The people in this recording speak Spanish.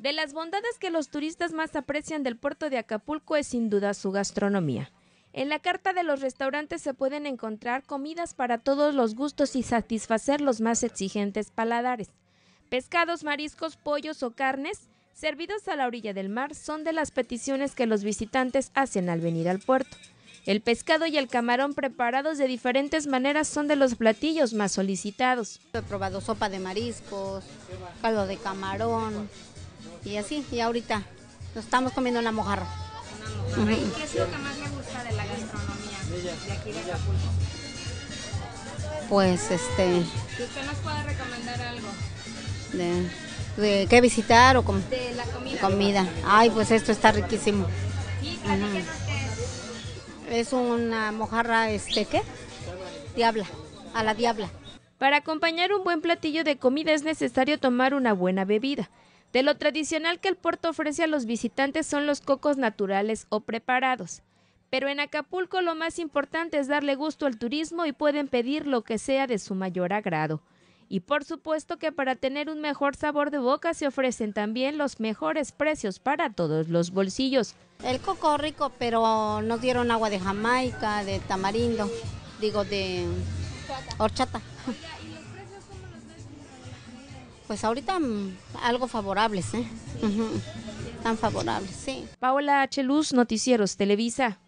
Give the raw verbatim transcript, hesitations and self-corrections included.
De las bondades que los turistas más aprecian del puerto de Acapulco es sin duda su gastronomía. En la carta de los restaurantes se pueden encontrar comidas para todos los gustos y satisfacer los más exigentes paladares. Pescados, mariscos, pollos o carnes, servidos a la orilla del mar, son de las peticiones que los visitantes hacen al venir al puerto. El pescado y el camarón preparados de diferentes maneras son de los platillos más solicitados. He probado sopa de mariscos, caldo de camarón y así, y ahorita nos estamos comiendo una mojarra. Una mojarra. ¿Y qué es lo que más le gusta de la gastronomía de aquí de Acapulco? Pues este... ¿Que usted nos puede recomendar algo? De, ¿De qué visitar o com De la comida. comida? Ay, pues esto está riquísimo. Sí, platíquenos qué es. Es una mojarra, este, ¿qué? Diabla, a la diabla. Para acompañar un buen platillo de comida es necesario tomar una buena bebida. De lo tradicional que el puerto ofrece a los visitantes son los cocos naturales o preparados. Pero en Acapulco lo más importante es darle gusto al turismo y pueden pedir lo que sea de su mayor agrado. Y por supuesto que para tener un mejor sabor de boca se ofrecen también los mejores precios para todos los bolsillos. El coco rico, pero nos dieron agua de Jamaica, de tamarindo, digo de horchata. Pues ahorita mmm, algo favorables, ¿eh? Uh-huh. Tan favorables, sí. Paola H. Luz, Noticieros Televisa.